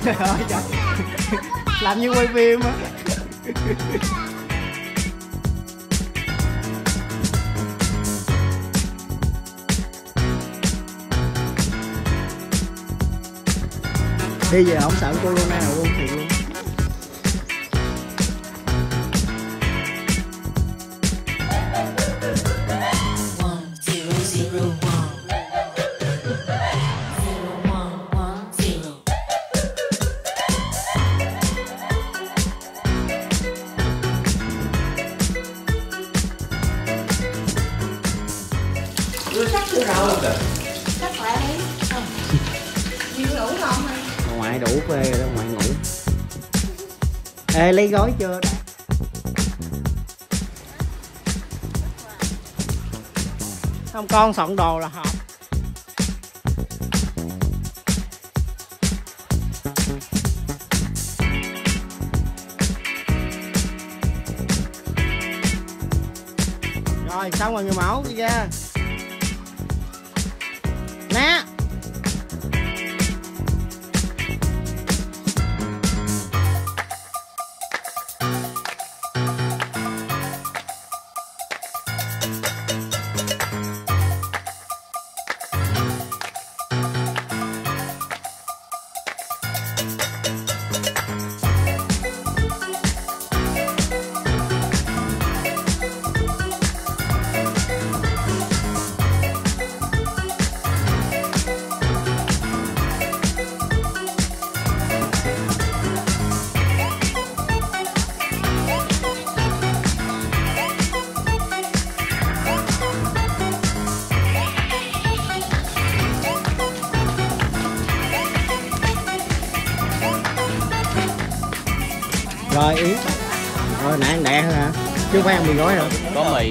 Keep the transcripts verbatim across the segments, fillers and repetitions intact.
Trời ơi trời. Làm như quay phim á. Đi về không sợ cô luôn nào luôn thiệt luôn. Chắc chưa rồi. Chắc lại đi. Nhiều ngủ không hả? Ngoại đủ phê rồi đó, ngoại ngủ. Ê lấy gói chưa? Không con soạn đồ là họp. Rồi xong rồi người mẫu đi ra. Nè. Rồi Yến. Rồi nãy ăn đẻ hả? Chứ không phải ăn mì gói hả? Có mì.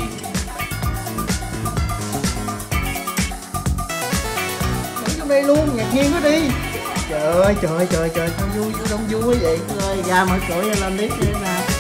Đứng trong đây luôn, ngạc nhiên quá đi. Trời ơi trời ơi trời trời, sao vui, đông vui quá vậy. Ơi ra mở cửa ra lên clip đi nè.